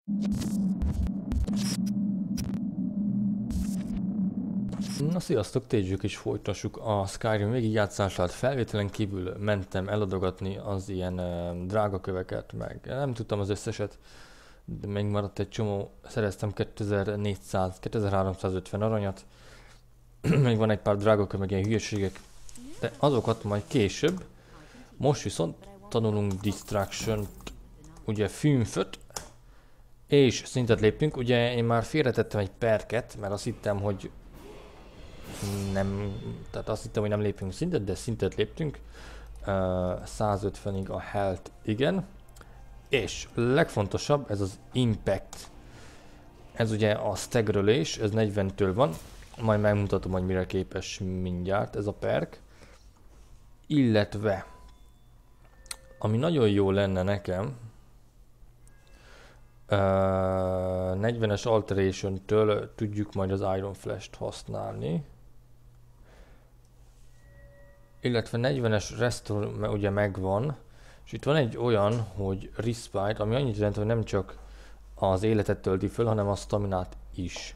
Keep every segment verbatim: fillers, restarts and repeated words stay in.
Na sziasztok, térjük és folytassuk a Skyrim végigjátszását. Felvételen kívül mentem eladogatni az ilyen uh, drága köveket, meg nem tudtam az összeset, de még maradt egy csomó. Szereztem kétezer-négyszáz, kétezer-háromszázötven aranyat, még van egy pár drága köv, meg ilyen hülyeségek, de azokat majd később. Most viszont tanulunk Distraction, ugye fűnföt, és szintet léptünk. Ugye én már félretettem egy perket, mert azt hittem, hogy nem, tehát azt hittem, hogy nem lépünk szintet, de szintet léptünk. Uh, százötvenig a health, igen. És legfontosabb, ez az impact. Ez ugye a staggerölés, ez negyventől van. Majd megmutatom, hogy mire képes mindjárt ez a perk. Illetve, ami nagyon jó lenne nekem, uh, negyvenes alteration-től tudjuk majd az Iron Flash-t használni. Illetve negyvenes restore ugye megvan, és itt van egy olyan, hogy respite, ami annyit jelent, hogy nem csak az életet tölti föl, hanem a staminát is.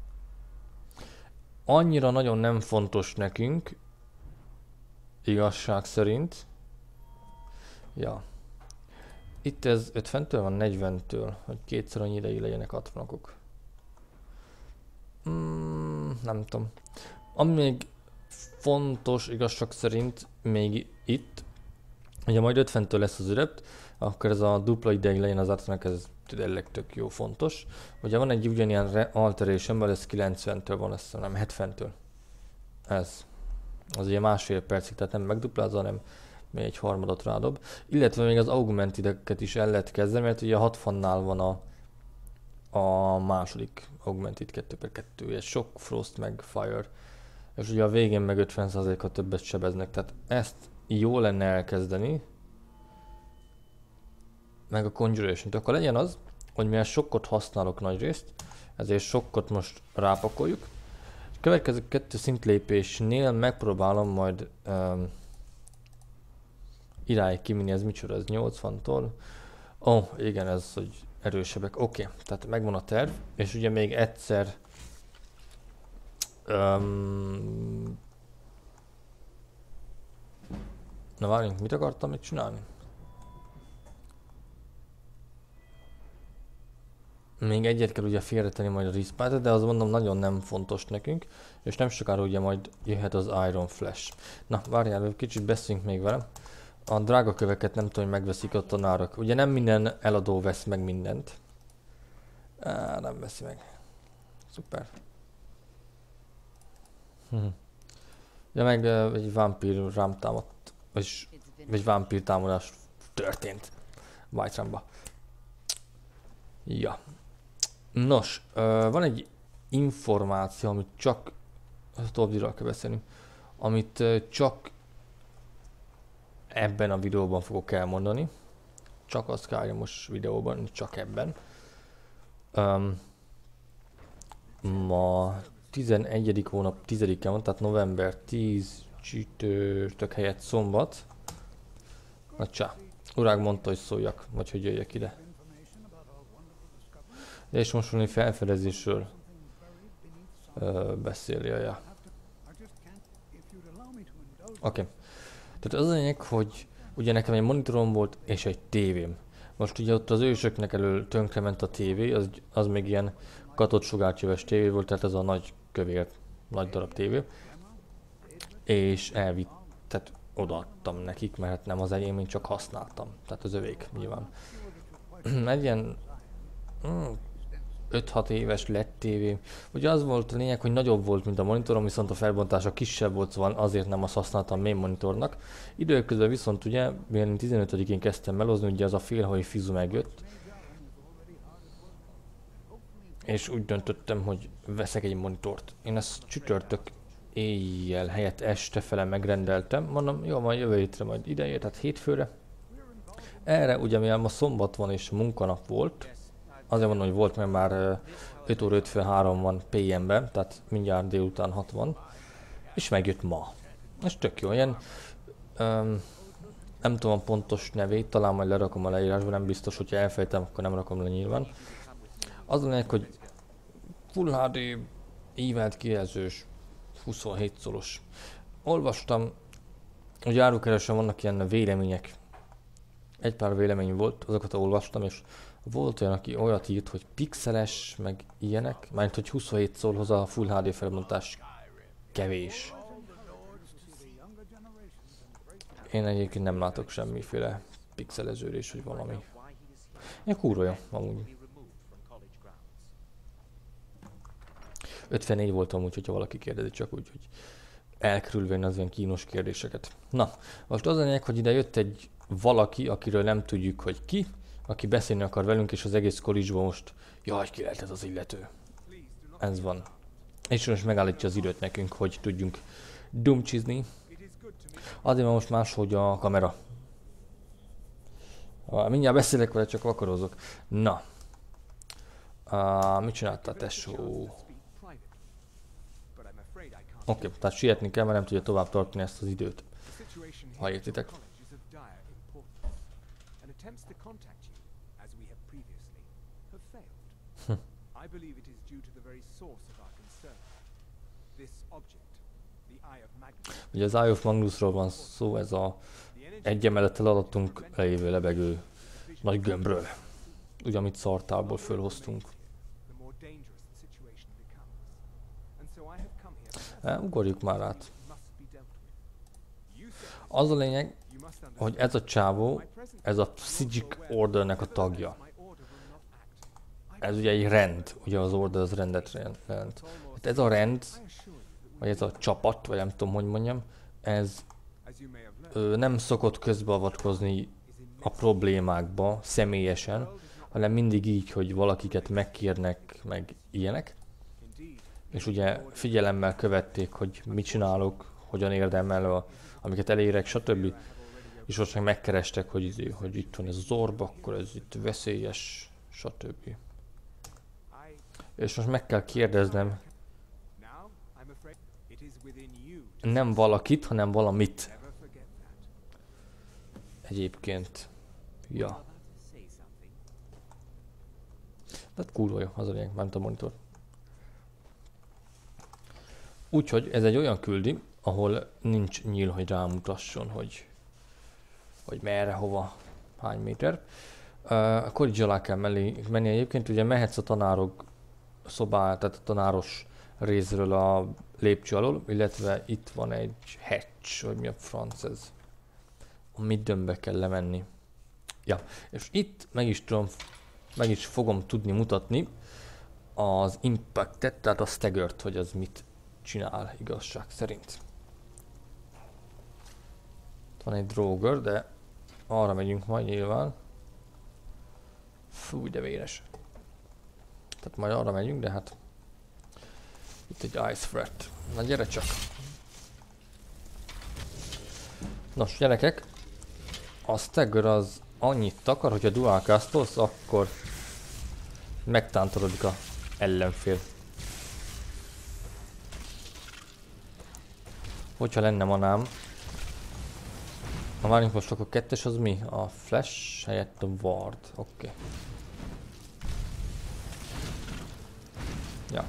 Annyira nagyon nem fontos nekünk, igazság szerint. Ja. Itt ez ötventől van, negyventől, hogy kétszer annyi ideig legyenek hatvanok. Mm, nem tudom. Ami még fontos igazság szerint még itt, ugye majd ötventől lesz az ürept, akkor ez a dupla ideig legyen az átlanak, ez tényleg tök jó, fontos. Ugye van egy ugyanilyen alteration, ez kilencventől van, azt hiszem, nem hetventől. Ez. Az ugye másfél percig, tehát nem megduplázza, hanem még egy harmadot rádob. Illetve még az augmentideket is el lehet kezdeni, mert ugye hatvannál van a, a második augmentid kettő per kettő, ugye sok frost meg fire. És ugye a végén meg ötven százalékkal többet sebeznek, tehát ezt jó lenne elkezdeni. Meg a conjuration-t. Akkor legyen az, hogy mivel sokkot használok nagyrészt, ezért sokkot most rápakoljuk. A következő kettő szintlépésnél megpróbálom majd um, iráig kivinni, ez micsoda, ez nyolcvantól. Ó, oh, igen, ez, hogy erősebbek. Oké, okay. Tehát megvan a terv, és ugye még egyszer Um, na várjunk, mit akartam még csinálni? Még egyet kell ugye félretenni majd a respite-et, de azt mondom nagyon nem fontos nekünk, és nem sokára ugye majd jöhet az Iron Flash. Na várjál, kicsit beszéljünk még vele. A drága köveket nem tudom, hogy megveszik a tanárak. Ugye nem minden eladó vesz meg mindent. Á, nem veszi meg. Szuper. Hm. Ja, meg uh, egy vámpír rám támadt, vagyis egy vámpír támadás történt Whiterunba. Ja. Nos, uh, van egy információ, amit csak, tovább kell beszélni, amit uh, csak ebben a videóban fogok elmondani. Csak a Skyrim-os videóban, csak ebben. Um, ma tizenegyedik hónap tizedike van, tehát november tíz csütörtök helyett szombat. Na csá, urág mondta, hogy szóljak, vagy hogy jöjjek ide. De és most valami felfedezésről ö, beszélje, ja. Oké. Okay. Tehát az a lényeg, hogy ugye nekem egy monitorom volt és egy tévém. Most ugye ott az ősöknek elől tönkrement a tévé, az, az még ilyen katott sugárcsöves tévé volt, tehát ez a nagy kövér, nagy darab tévé. És elvitt, tehát odaadtam nekik, mert nem az enyém, én csak használtam. Tehát az övék nyilván. Egy ilyen öt-hat éves lett tévé. Ugye az volt a lényeg, hogy nagyobb volt, mint a monitorom, viszont a felbontása kisebb volt, szóval azért nem azt használtam main monitornak. Időközben viszont ugye, mivel tizenötödikén kezdtem melozni, ugye az a félhavi fizu megjött. És úgy döntöttem, hogy veszek egy monitort. Én ezt csütörtök éjjel helyett este fele megrendeltem. Mondom, jó, majd jövő hétre majd ideér, tehát hétfőre. Erre ugye, mivel ma szombat van és munkanap volt, azért mondom, hogy volt, mert már öt óra ötvenhárom van pé em-ben, tehát mindjárt délután hat van. És megjött ma. És tök jó, ilyen... Um, nem tudom a pontos nevét, talán majd lerakom a leírásba, nem biztos, hogyha elfejtem, akkor nem rakom le nyilván. Az a lényeg, hogy Full há dé ívelt kijelzős, huszonhét szoros. Olvastam, hogy árukeresen vannak ilyen vélemények. Egy pár vélemény volt, azokat olvastam, és volt olyan, aki olyat írt, hogy pixeles, meg ilyenek, mármint hogy huszonhét szorhoz a Full há dé felbontás kevés. Én egyébként nem látok semmiféle pixeleződés, vagy valami. Én kurva jó, amúgy. ötvennégy voltam úgy, hogyha valaki kérdezi, csak úgy, hogy elkerülvén az ilyen kínos kérdéseket. Na, most az a lényeg, hogy ide jött egy valaki, akiről nem tudjuk, hogy ki, aki beszélni akar velünk, és az egész college-ban most, jaj, ki lehet ez az illető. Ez van. És most megállítja az időt nekünk, hogy tudjunk dumcsizni. Azért van most máshogy a kamera. Ah, mindjárt beszélek vele, csak vakarozok. Na. Ah, mit csináltál, tesó? Oké, okay, tehát sietni kell, mert nem tudja tovább tartani ezt az időt. Ha értitek. Hm. Ugye az Eye of Magnusról van szó, ez a egy emelettel alattunk lévő lebegő nagy gömbről. Ugye, amit Szartálból fölhoztunk. E, ugorjuk már át. Az a lényeg, hogy ez a csávó, ez a Psijic Ordernek a tagja. Ez ugye egy rend, ugye az Order az rendet jelent. Hát ez a rend, vagy ez a csapat, vagy nem tudom, hogy mondjam, ez ö, nem szokott közbeavatkozni a problémákba személyesen, hanem mindig így, hogy valakiket megkérnek, meg ilyenek. És ugye figyelemmel követték, hogy mit csinálok, hogyan érdemel, a, amiket elérek, stb. És most meg megkerestek, hogy, hogy itt van ez az orb, akkor ez itt veszélyes, stb. És most meg kell kérdeznem nem valakit, hanem valamit. Egyébként. Ja. Tehát kurva jó, az a lényeg, ment a monitor. Úgyhogy ez egy olyan küldi, ahol nincs nyíl, hogy rámutasson, hogy, hogy merre, hova, hány méter. Uh, akkor így alá kell menni, menni egyébként, ugye mehetsz a tanárok szobá, tehát a tanáros részről a lépcső alól, illetve itt van egy hatch, hogy mi a franc ez. A middenbe kell lemenni. Ja, és itt meg is tudom, meg is fogom tudni mutatni az impactet, tehát a staggert, hogy az mit csinál igazság szerint. Van egy Draugr, de arra megyünk majd nyilván. Fú, de véres. Tehát majd arra megyünk, de hát itt egy Ice Threat. Na gyere csak! Nos gyerekek, a stagger az annyit takar, hogyha dual castolsz, akkor megtántorodik a ellenfél. Hogyha lenne manám. Ha várjunk most, akkor kettes az mi? A flash helyett a ward. Oké. Okay. Ja.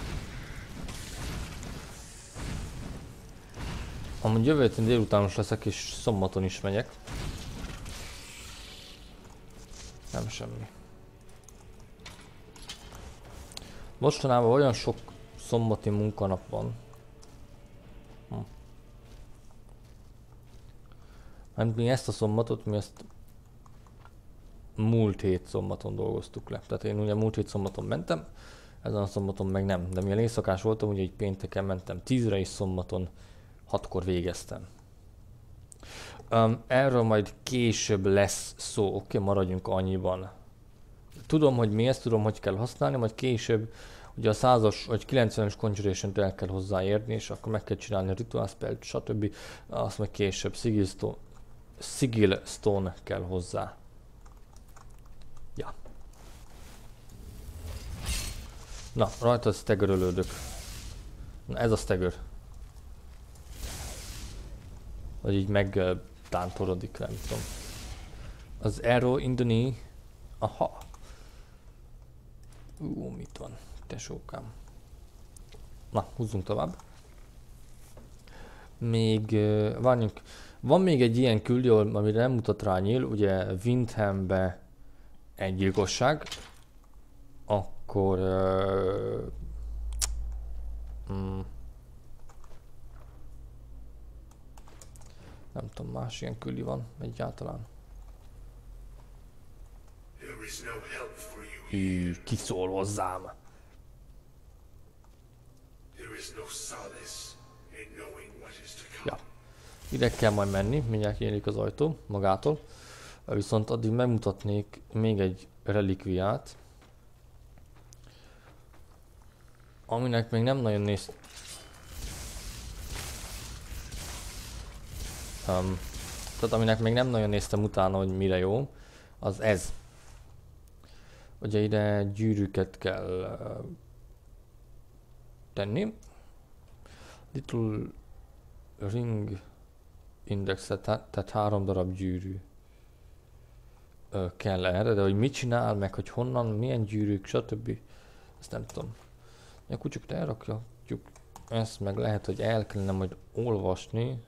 Amúgy jövő héten délutános leszek, és szombaton is megyek. Nem semmi. Mostanában olyan sok szombati munkanap van. Hm. Hát mi ezt a szombatot, mi ezt múlt hét szombaton dolgoztuk le. Tehát én ugye múlt hét szombaton mentem, ezen a szombaton meg nem. De mivel éjszakás voltam, ugye egy pénteken mentem tízre, és szombaton hatkor végeztem. Um, erről majd később lesz szó, oké, okay, maradjunk annyiban. Tudom, hogy mi ezt, tudom, hogy kell használni, majd később ugye a százas vagy kilencvenes Conjuration-t el kell hozzáérni, és akkor meg kell csinálni a Ritual Spell-t, stb. Azt meg később Sigil Stone, Sigil Stone kell hozzá. Ja. Na, rajta staggerölődök. Na, ez a stagger. Vagy így megtántorodik, nem tudom. Az arrow in the knee. Aha. Ú, mit van? Tesókám. Na, húzzunk tovább. Még, uh, várjunk, van még egy ilyen küldő, amire nem mutat rá nyíl, ugye Windhambe egy gyilkosság, akkor uh, mm, nem tudom, más ilyen küldi van egyáltalán. Hű, ki szól hozzám? Ja. Ide kell majd menni, mindjárt kinyílik az ajtó magától. Viszont addig megmutatnék még egy relikviát, aminek még nem nagyon néz... Um, tehát aminek még nem nagyon néztem utána, hogy mire jó, az ez. Ugye ide gyűrűket kell uh, tenni. Little ring indexet, tehát három darab gyűrű uh, kell erre, de hogy mit csinál, meg hogy honnan, milyen gyűrűk, stb. Ezt nem tudom. A kutyukat elrakjuk, ezt meg lehet, hogy el kellene majd olvasni,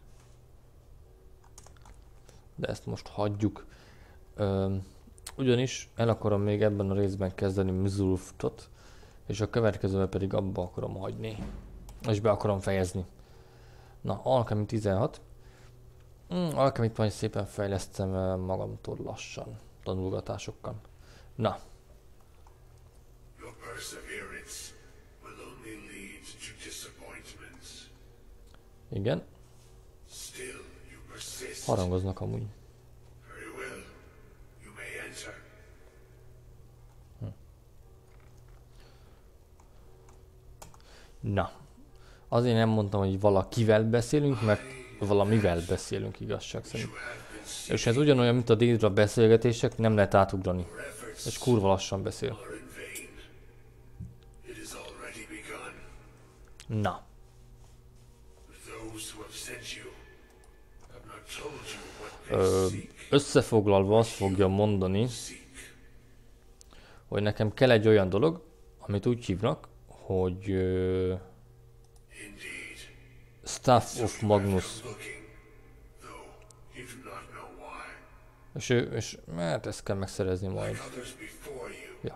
de ezt most hagyjuk. Uh, ugyanis el akarom még ebben a részben kezdeni Mzulftot, és a következőben pedig abba akarom hagyni. És be akarom fejezni. Na, Alchemy tizenhat. Mm, Alchemyt majd szépen fejlesztem uh, magamtól lassan, tanulgatásokkal. Na. Igen. Harangoznak amúgy. Hm. Na. Azért nem mondtam, hogy valakivel beszélünk, mert valamivel beszélünk igazság szerint. És ez ugyanolyan, mint a Dédra beszélgetések, nem lehet átugrani. És kurva lassan beszél. Na. Ö, összefoglalva azt fogja mondani, hogy nekem kell egy olyan dolog, amit úgy hívnak, hogy uh, Staff of Magnus. És, és mert ezt kell megszerezni majd. Ja.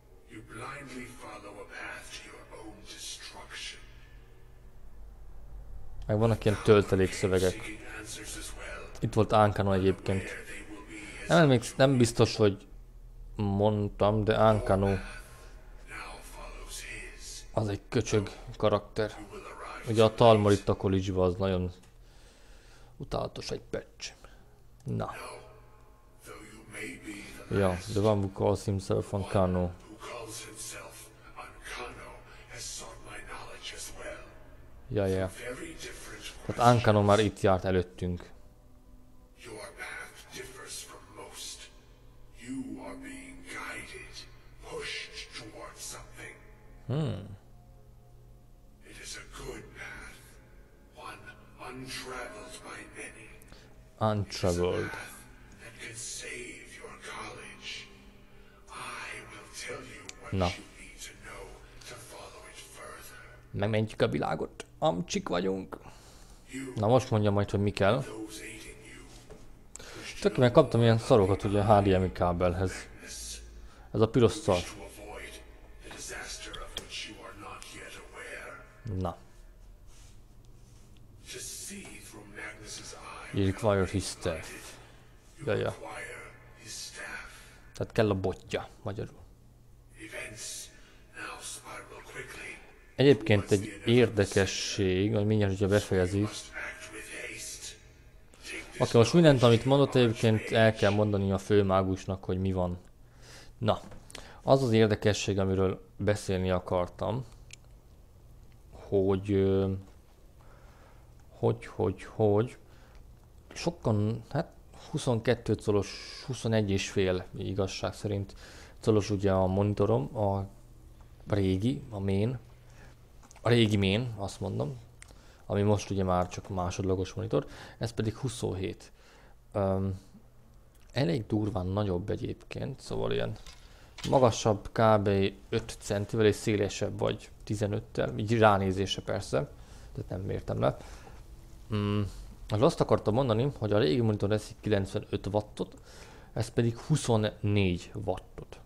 Meg vannak ilyen töltelékszövegek. Itt volt Ankano egyébként. Nem, még nem biztos, hogy mondtam, de Ankano az egy köcsög karakter. Ugye a Talmorita College-ban az nagyon utálatos egy patch. Na. Ja, the one who calls himself Ankano. Ja, ja. Tehát Ankano már itt járt előttünk. Hmm. Untraveled. Na. Megmentjük a világot. Amcsik vagyunk. Na most mondja majd, hogy mi kell. Csak meg kaptam ilyen szarokat ugye a há dé em i kábelhez. Ez a piros szar. Na. You require his staff. Ja, ja. Tehát kell a botja, magyarul. Egyébként egy érdekesség, hogy mindjárt, hogyha befejezi. Oké, most mindent, amit mondott, egyébként el kell mondani a főmágusnak, hogy mi van. Na, az az érdekesség, amiről beszélni akartam, hogy, hogy, hogy, hogy, sokan, hát huszonkettő colos, huszonegy és fél igazság szerint colos ugye a monitorom, a régi, a main, a régi main, azt mondom, ami most ugye már csak másodlagos monitor, ez pedig huszonhét. Um, elég durván nagyobb egyébként, szóval ilyen Magasabb kb. öt centivel és szélesebb vagy tizenöttel, így ránézése persze, tehát nem mértem le. Mm, azt akartam mondani, hogy a régi monitor eszik kilencvenöt wattot, ez pedig huszonnégy wattot.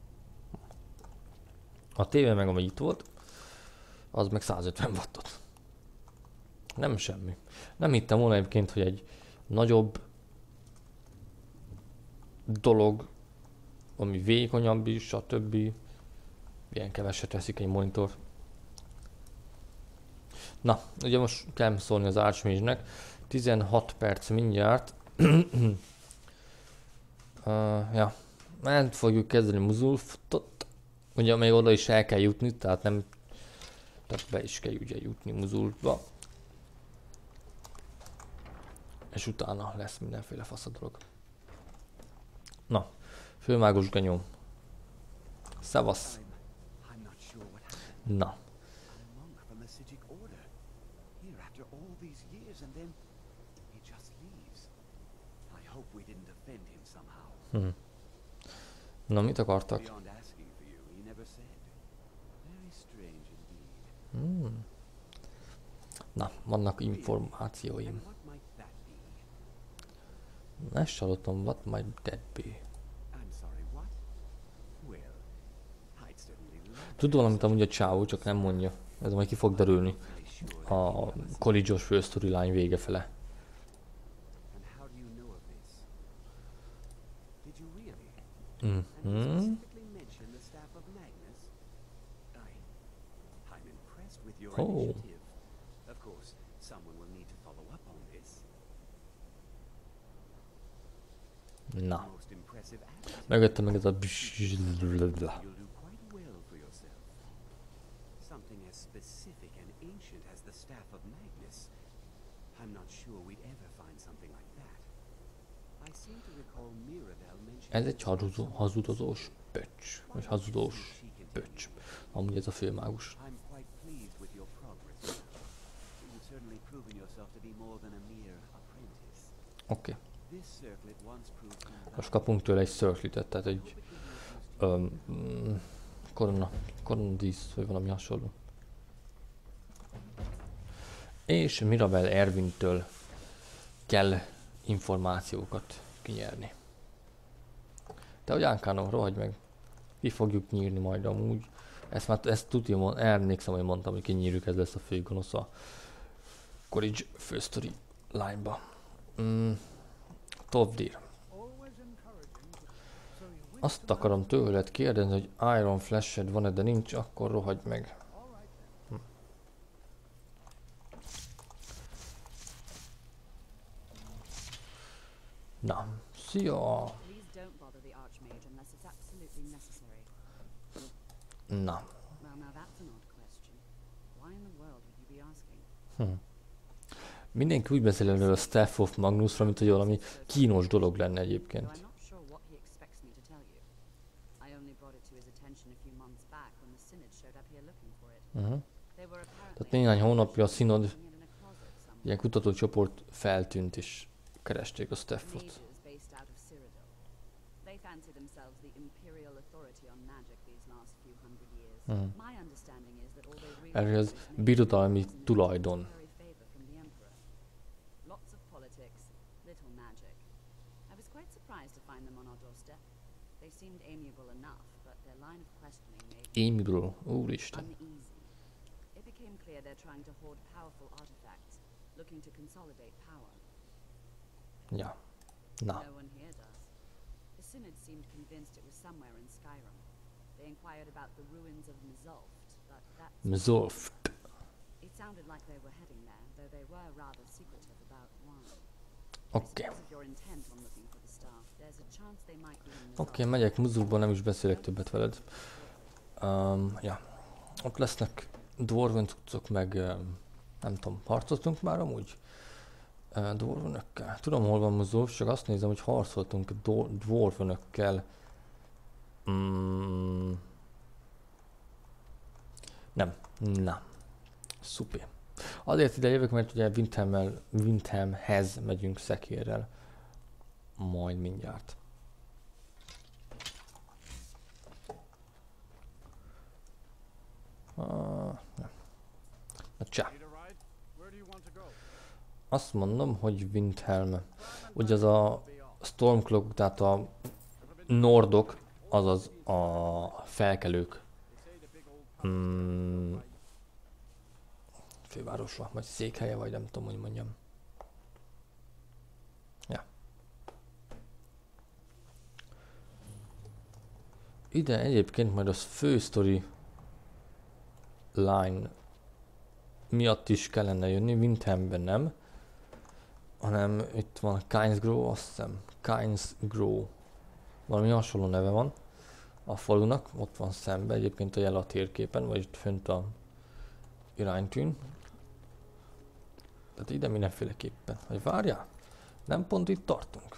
A tévé meg, ami itt volt, az meg százötven wattot. Nem semmi. Nem hittem volna egyébként, hogy egy nagyobb dolog, ami vékonyabb is, stb. Ilyen keveset teszik egy monitor. Na, ugye most kell szólni az Archmage-nek. tizenhat perc mindjárt. uh, ja, el fogjuk kezdeni Muzulftot. Ugye még oda is el kell jutni, tehát nem... Tehát be is kell ugye jutni Muzulfba. És utána lesz mindenféle fasz a dolog. Na, főmágos genyó. Szevasz. Na. Hm. Na, mit akartak? Hmm. Na, vannak információim. Ezt hallottam, what might that be? Tud valamit amúgy a csávó, csak nem mondja. Ez majd ki fog derülni a College-os fő storyline vége fele. Mm-hmm. Oh. Na. Megvettem meg ez a bzzzzzzzzzzz. Ez egy hazudó, hazudozós pöcs, vagy hazudós pöcs. Amúgy ez a főmágus. Oké. Okay. Most kapunk tőle egy circlitet, tehát egy um, korona, koronadísz, vagy valami hasonló. És Mirabel Ervintől kell információkat kinyerni. De hogy Ánkánok, rohagy meg. Ki fogjuk nyírni majd amúgy. Ezt már ezt tudja, elnékszem, hogy mondtam, hogy kinyírjuk, ez lesz a fő gonosz a College fősztori line-ba. Mm. Tovdir. Azt akarom tőled kérdezni, hogy Iron Flash-ed van-e, de nincs, akkor rohagy meg. Hm. Na, szia! Na. Hm. Mindenki úgy beszél erről a Staff of Magnusra, mint hogy valami kínos dolog lenne egyébként. Uh-huh. Tehát néhány hónapja a Synod ilyen kutatócsoport feltűnt és keresték a Staffot. Uh-huh. Erről az birodalmi tulajdon. Amiable, úristen. Ja, na. Mzulft. Oké. Oké, megyek Muzulba, nem is beszélek többet veled. Um, ja. Ott lesznek dwarven cuccok, meg um, nem tudom, harcoltunk már amúgy uh, dwarvenökkel. Tudom, hol van Muzul, csak azt nézem, hogy harcoltunk dwarvenökkel. Mm. Nem, na. Szupi. Azért ide jövök, mert ugye Windhelmmel, Windhelmhez megyünk szekérrel. Majd mindjárt. Azt mondom, hogy Windhelm. Ugye az a Stormcloak, tehát a Nordok, azaz a felkelők. Hmm. Fővárosa, vagy székhelye, vagy nem tudom, hogy mondjam. Ja. Ide egyébként majd az fő story line miatt is kellene jönni, Windhelmben nem, hanem itt van Kynesgrove, azt hiszem, Kynesgrove, valami hasonló neve van a falunak, ott van szembe egyébként a jel a térképen, vagy itt fönt a iránytűn. Tehát ide mindenféleképpen. Hogy várjál? Nem pont itt tartunk.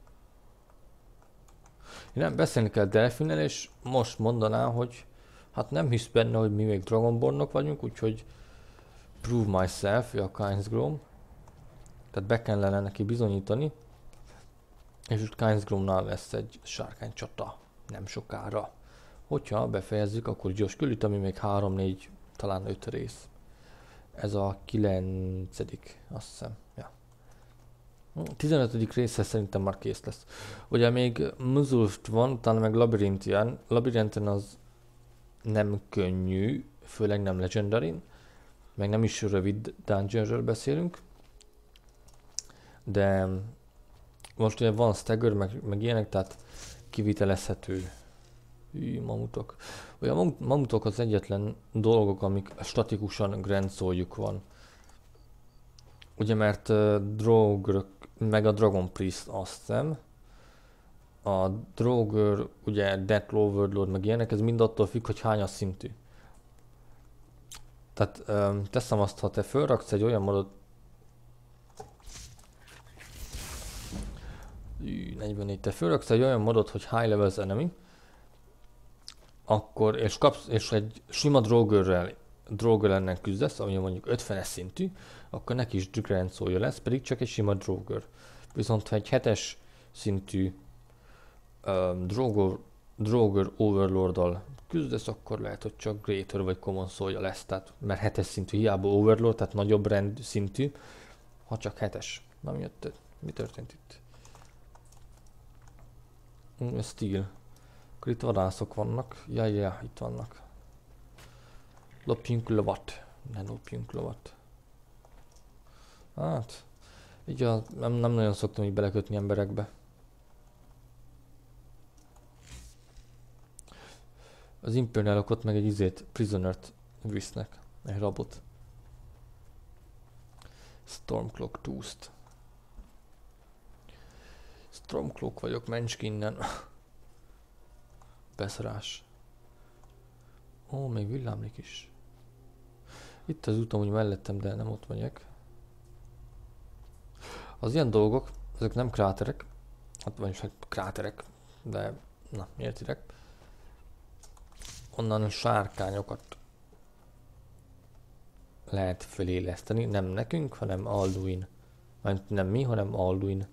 Én nem beszélni kell Delfinnel, és most mondaná, hogy hát nem hisz benne, hogy mi még Dragonbornok vagyunk, úgyhogy prove myself, a Kynesgrove. Tehát be kellene neki bizonyítani. És itt Kynesgrove-nál lesz egy sárkánycsata. Nem sokára. Hogyha befejezzük, akkor gyors küldít, ami még három, négy, talán öt rész. Ez a kilencedik, azt hiszem. Ja. tizenötödik része szerintem már kész lesz. Ugye még Muzulft van, utána meg Labyrinthien. Labyrinthien az nem könnyű, főleg nem Legendary, meg nem is rövid dungeonről beszélünk. De most ugye van stagger, meg, meg ilyenek, tehát kivitelezhető. Hű, mamutok. Ugye a mamutok az egyetlen dolgok, amik statikusan grand souljuk van. Ugye mert uh, Draugr, meg a Dragon Priest azt hiszem. A Draugr, ugye Death Overlord, meg ilyenek, ez mind attól függ, hogy hányas szintű. Tehát um, teszem azt, ha te fölraksz egy olyan modot, negyvennégy, te fölraksz egy olyan modot, hogy high levels enemy, akkor, és kapsz, és egy sima Draugr-rel, Draugr ellen küzdesz, ami mondjuk ötvenes szintű, akkor neki is Grand Soul-ja lesz, pedig csak egy sima Draugr. Viszont ha egy hetes szintű um, Draugr, Draugr Overlord-dal küzdesz, akkor lehet, hogy csak Greater vagy Common Soul-ja lesz, tehát, mert hetes szintű, hiába Overlord, tehát nagyobb rend szintű, ha csak hetes. Na mi, jött, mi történt itt? Mm, Steel. Akkor itt vadászok vannak. Ja, ja, itt vannak. Lopjunk lovat. Ne lopjunk lovat. Hát, így a, nem, nem nagyon szoktam így belekötni emberekbe. Az Imperialok ott meg egy izét, Prisonert visznek. Egy rabot. Stormcloak Toost. Stormcloak vagyok, mencs ki innen. Beszarás. Ó, még villámlik is. Itt az úton úgy mellettem, de nem ott megyek. Az ilyen dolgok, ezek nem kráterek. Hát vagyis hát kráterek, de na, értitek. Onnan sárkányokat lehet föléleszteni. Nem nekünk, hanem Alduin. Nem mi, hanem Alduin.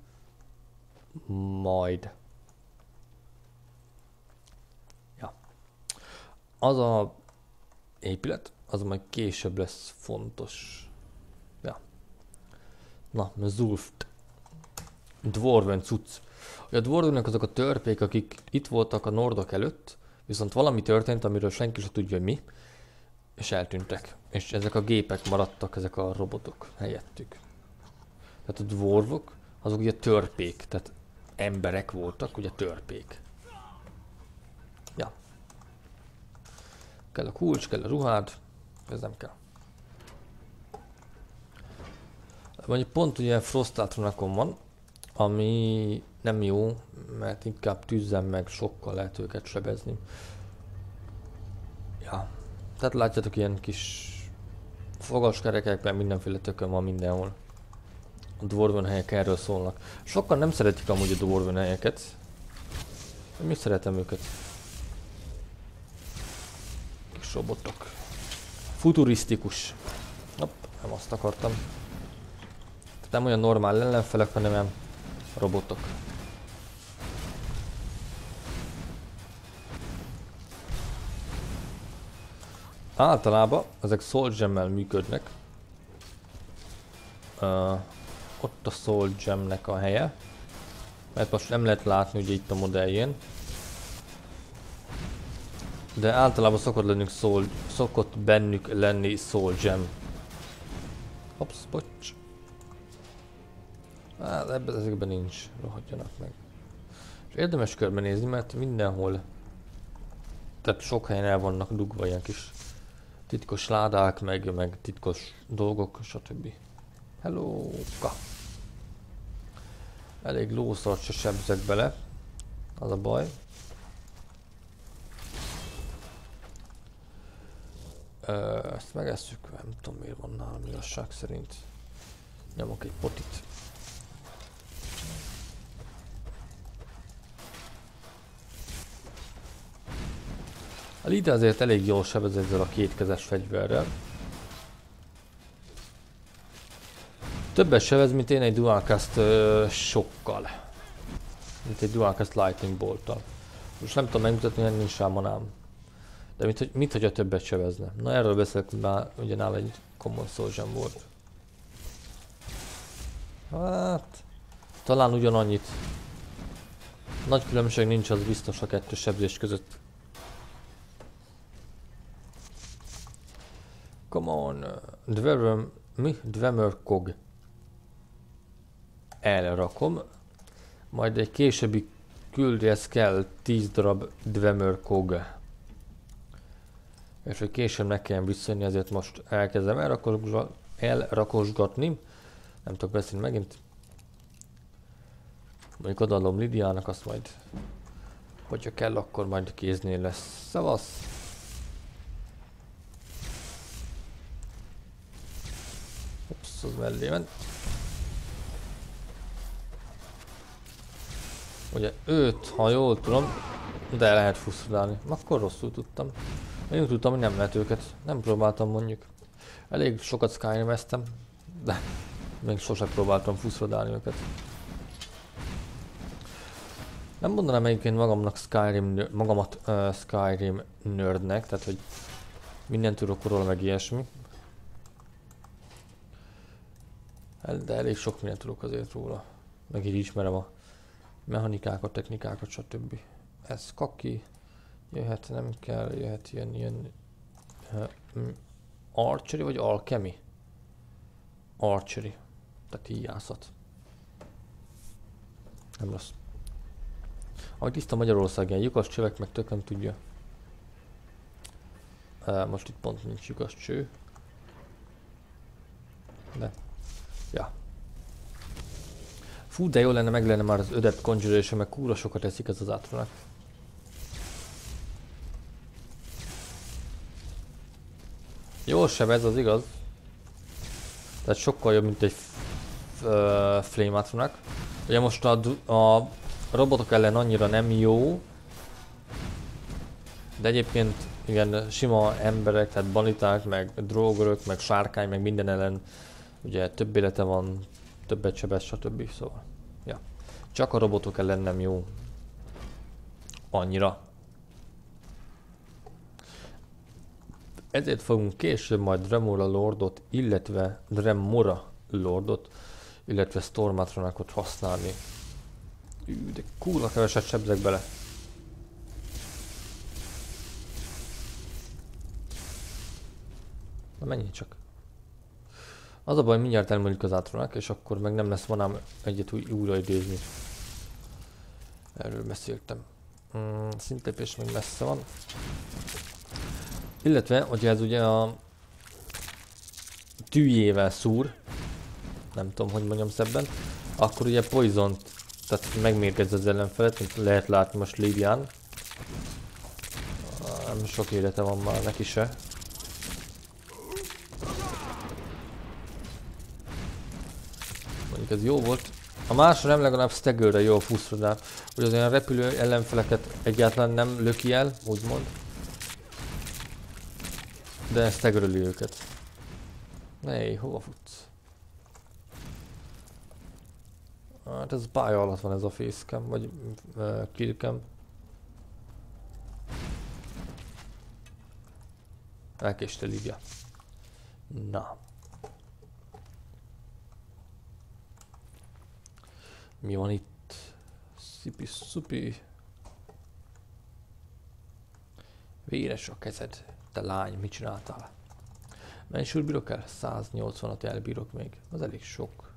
Majd. Ja. Az a épület, az majd később lesz fontos. Ja. Na, Zulft. Dwarven cucc. A Dwarvennek azok a törpék, akik itt voltak a Nordok előtt, viszont valami történt, amiről senki sem tudja, hogy mi, és eltűntek. És ezek a gépek maradtak, ezek a robotok helyettük. Tehát a dwarvok, azok ugye törpék, tehát emberek voltak, ugye törpék. Ja. Kell a kulcs, kell a ruhád, ez nem kell. Mondjuk pont ugye Frostátronakon van, ami nem jó, mert inkább tűzzel meg sokkal lehet őket sebezni. Ja. Tehát látjátok, ilyen kis fogaskerekekben mindenféle tökön van mindenhol. A Dwarven helyek erről szólnak. Sokan nem szeretik amúgy a Dwarven helyeket. Mi szeretem őket. Kis robotok. Futurisztikus. Hopp, nem azt akartam. Tehát nem olyan normál ellenfelek, hanem olyan robotok. Általában ezek Soul Gemmel működnek. Uh, ott a Soul Gemnek a helye. Mert most nem lehet látni ugye itt a modelljén. De általában szokott lennünk Soul, szokott bennük lenni Soul Gem. Hopsz, bocs. Hát ebben ezekben nincs, rohadjanak meg. És érdemes körbenézni, mert mindenhol, tehát sok helyen el vannak dugva ilyen kis titkos ládák, meg, meg titkos dolgok, stb. Hellóka! Elég lószart se sebzek bele, az a baj. Ö, ezt megesszük, nem tudom miért van nálam igazság szerint. Nyomok egy potit. A Lida azért elég jól sebez ezzel a kétkezes fegyverrel. Többet sebez, mint én egy Dualcast uh, sokkal. Mint egy Dualcast Lightning Bolt-tal. Most nem tudom megmutatni, hogy nincs rá manám. De mit, hogy, mit, hogyha többet sebezne? Na erről beszélek, már ugye nála egy Common Soul Gem volt. Hát... talán ugyanannyit. Nagy különbség nincs, az biztos a kettő sebzés között. Come on, Dwemer, mi? Dwemer Kog. Elrakom. Majd egy későbbi küldés kell tíz darab Dwemer Kog. És hogy később ne kelljen visszajönni, ezért most elkezdem elrakosgatni. Nem tudok beszélni megint. Mondjuk odaadom Lidiának, azt majd, hogyha kell, akkor majd kéznél lesz. Szavasz! Hopsz, az mellé ment. Ugye őt, ha jól tudom, de lehet fuszrodálni. Akkor rosszul tudtam. Én tudtam, hogy nem lehet őket. Nem próbáltam mondjuk. Elég sokat Skyrim-eztem, de még sosem próbáltam fuszrodálni őket. Nem mondanám egyébként magamnak Skyrim, magamat uh, Skyrim nerdnek, tehát hogy mindent tudok róla, meg ilyesmi. De elég sok mindent tudok azért róla. Meg így ismerem a mechanikákat, technikákat, stb. Ez kaki. Jöhet, nem kell, jöhet ilyen, ilyen uh, archery vagy alchemy? Archery. Tehát íjászat. Nem rossz. Ahogy tiszta Magyarország, ilyen lyukas csövek, meg tök nem tudja. Uh, most itt pont nincs lyukas cső. De. Ja. Fú, de jó lenne, meg lenne már az ödet conjuration, meg kúra sokat eszik ez az átronak. Jól sebez, az igaz. Tehát sokkal jobb, mint egy uh, flame átronak. Ugye most a, a robotok ellen annyira nem jó. De egyébként igen, sima emberek, tehát baniták, meg drógörök, meg sárkány, meg minden ellen ugye több élete van, többet sebez, stb. Szóval, ja. Csak a robotok ellen nem jó. Annyira. Ezért fogunk később majd Dremora Lordot, illetve Dremora Lordot, illetve Stormatronakot használni. Ű, de kurva keveset sebzek bele. Na mennyi csak. Az a baj, mindjárt elmondjuk az átronák, és akkor meg nem lesz manám egyet új, újra idézni. Erről beszéltem. Hmm, szintépés még messze van. Illetve, hogyha ez ugye a tűjével szúr, nem tudom, hogy mondjam szebben, akkor ugye poison, tehát megmérgezze az ellenfelet, mint lehet látni most Lidián. Nem sok élete van már neki se. Mondjuk ez jó volt. A másra nem legalább staggerre jól fuszrodál, hogy az olyan repülő ellenfeleket egyáltalán nem löki el, úgymond. De staggeröli őket. Hey, hova futsz? Hát ez pálya alatt van ez a facecam, vagy uh, killcam. Elkéste Lidia. Na. Mi van itt? Szipi szupi. Véres a kezed. Te lány, mit csináltál? Mennyi súlyt bírok el? száznyolcvanat elbírok még. Az elég sok.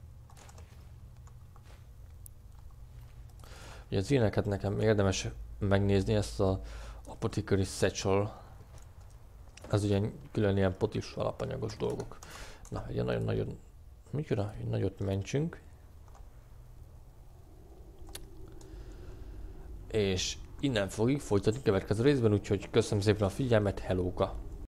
Ugye az ilyeneket nekem érdemes megnézni, ezt a Apothecary Satchel. Ez ugye külön ilyen potis alapanyagos dolgok. Na, ugye nagyon-nagyon... Micsoda? Egy nagyot mentsünk. És innen fogjuk folytatni a következő részben, úgyhogy köszönöm szépen a figyelmet, hellóka!